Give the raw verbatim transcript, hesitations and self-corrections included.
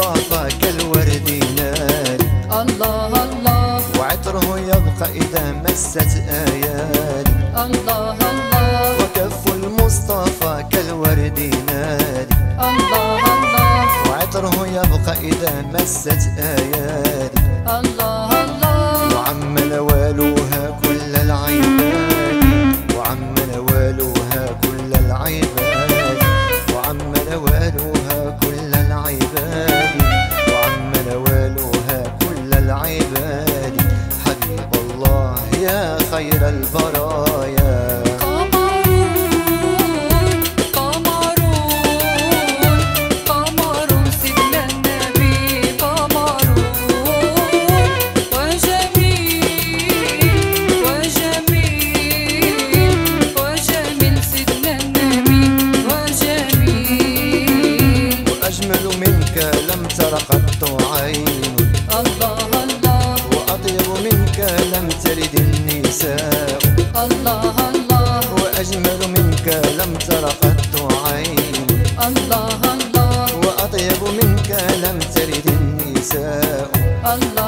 المصطفى كالورد ينادي. الله الله وعطره يبقى إذا مست آيادي. الله الله وكف المصطفى كالورد ينادي. الله الله وعطره يبقى إذا مست آيادي. الله الله وعم نوالوها كل العباد. وعم نوالوها كل العباد. وعم نوالوها كل العباد. وعم نوالوها كل العباد. حبيب الله يا خير البرايا. أجمل منك لم تر قط عين. الله الله وأطيب منك لم تلد النساء. الله الله وأجمل منك لم تر قط عين. الله الله وأطيب منك لم تلد النساء. الله